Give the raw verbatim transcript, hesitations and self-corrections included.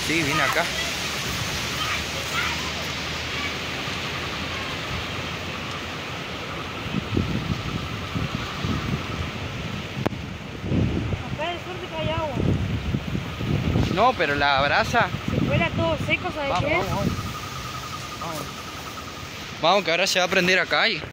Sí, vine acá. Acá de suerte que hay agua. No, pero la brasa. Si fuera todo seco, ¿sabes Vamos, qué? vamos, vamos. Vamos. Vamos, que ahora se va a prender acá y...